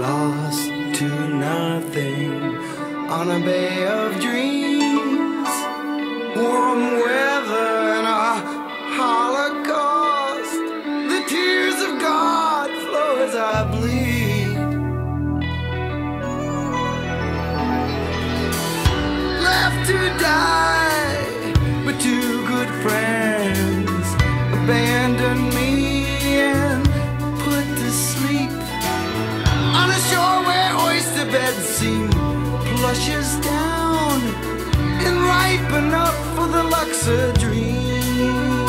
lost to nothing on a bay of dreams, warm weather and a holocaust. The tears of God flow as I bleed. Left to die, but two good friends abandoned me and put to sleep on a shore where oyster beds seem plush as down and ripe enough for the Luxor dream.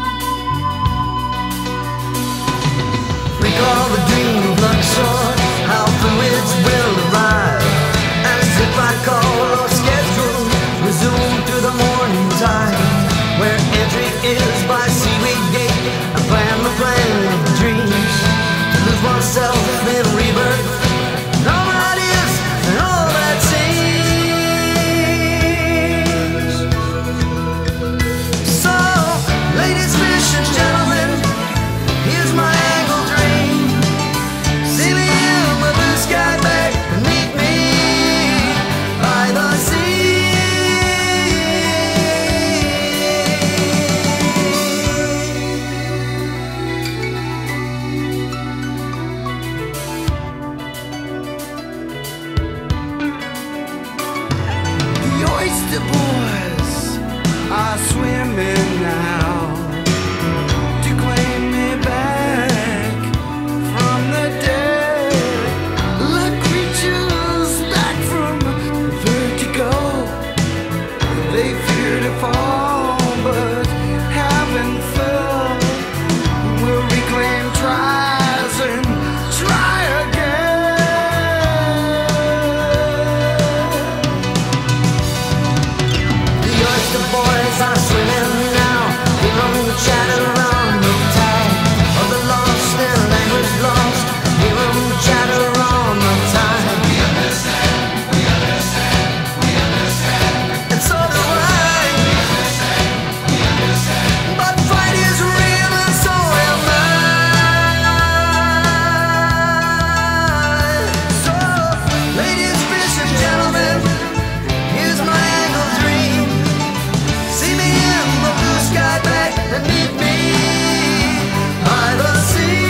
Recall the dream of Luxor, how fluids will arrive, as if I call or schedule, resume through the morning time, where entry is by seaweed gate. I plan the plan of dreams, to lose oneself in rebirth, and all that is and all that seems. So, ladies, fish and gentlemen, here's my angle dream. See me in the blue sky back and meet me by the sea. The oyster boys are swimming now to claim me back from the dead. Like creatures back from vertigo, they fear to fall but haven't fell. Will reclaim tries and try again. The oyster boys are swimming now, hearing the chatter on the tide of the lost and language lost, hearing the chatter on the tide. We understand, we understand, we understand, and so do I. We understand, we understand, but fight is real and so am I. So, ladies, fish and gentlemen, here's my angle dream. See me in the blue sky back and meet me by the sea.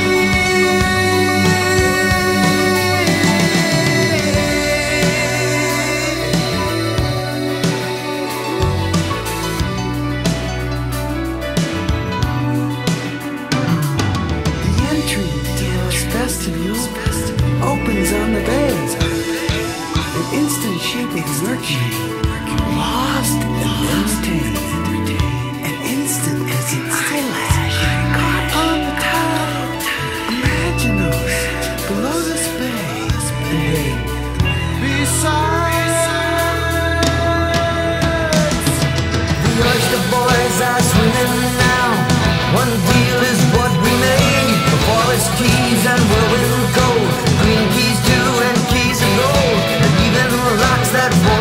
The entry to Los Vestibule opens on the bay. An instant shape of Mercury, lost and entertained. An instant as an eyelash caught on the tide. Imaginos below this bay, and they besides. The oyster boys are swimming now. One deal is what we made. The forest keys and whirlwind gold, green keys too and keys of gold, and even rocks that